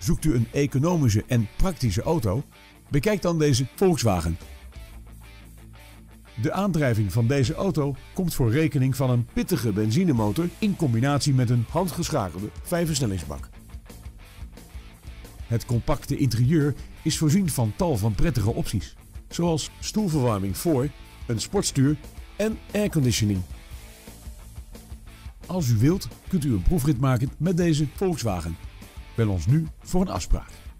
Zoekt u een economische en praktische auto? Bekijk dan deze Volkswagen. De aandrijving van deze auto komt voor rekening van een pittige benzinemotor in combinatie met een handgeschakelde 5-versnellingsbak. Het compacte interieur is voorzien van tal van prettige opties, zoals stoelverwarming voor, een sportstuur en airconditioning. Als u wilt, kunt u een proefrit maken met deze Volkswagen. Bel ons nu voor een afspraak.